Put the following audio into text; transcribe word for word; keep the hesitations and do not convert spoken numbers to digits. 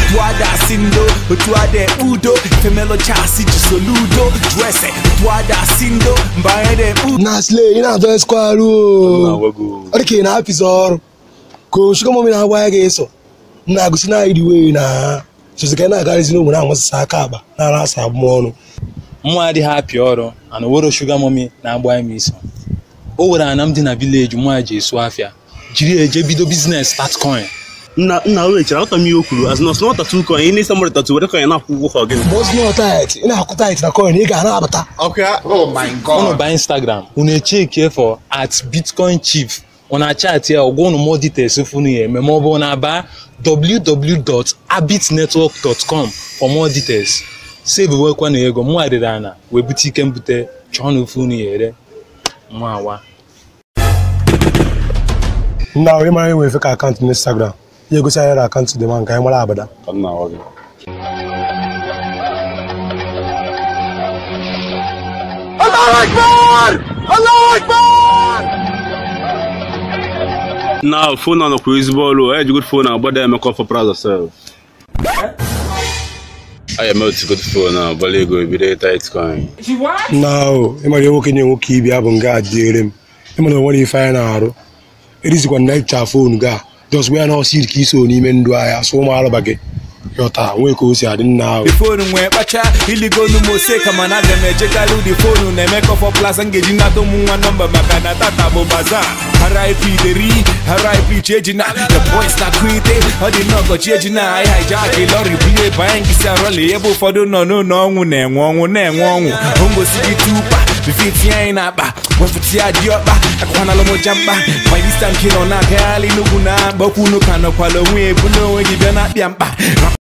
Tuada sindo, tuade udo, femelo chasi jisoludo, dresse, tuada sindo, mbaede udo. Nasle, ina do squaru. Okay, na episode. Ko sugar mommy na why get so. Na go sina idiwe na. So se kana ga zinu mu na mo saka ba. Na na sa mo no. Mo adi happy oro, and woro sugar mommy na agba mi so. O were anam di na village mo aje so afia. Jiri eje bido business start coin. Na na we chira auto mi okuru as no not tattoo coin ini somebody tattoo we coin na kwugo ho gini. Boss no tight. Ina akụ tight na coin ị ga na abata. Okay. Oh my god. On by Instagram, una check here for at Bitcoin Chief. Una chat here or go on more details funu here. Me mo bo na ba w w w dot abit network dot com for more details. Save we kwa na ego mo adida na we boutique mbute chonu funu here. Mo awa. Now we my we fake account on Instagram. You go say your account to the man kai mala abada. Na wa. Allahu Akbar! Allahu Akbar! Now phone on the quiz ball, eh good phone about them make for price yourself. I am out good phone now, but you go be there tight coin. Now, e ma yo kenye nwoke ibi abụ nga adịrị m. E ma na nwere ife anyị na-arụ. Erizikwa na icha phone ga. Just we are not see ka iso n'ime ndụ ahịa so ma alụba gị. Yota nwe ka o si adị nna ahụ. The phone nwe kpacha iligo nu mo se kama na ga meje galu the phone na make for plus ngeji na to mu nwa number maka na tata bo baza. R I P deri, R I P cheji na the boys na kwite, all the no go cheji na I hijack lorry play bang isi arole ebo fodo no no no onwu na enwe onwu na enwe onwu. Hongo sigi tupa, fifty ai na ba, when fifty adi oba, akwana lo mo jamba. By this time kino na kali nugu na, boku no kano kwalo nwe buno we gibia na biamba.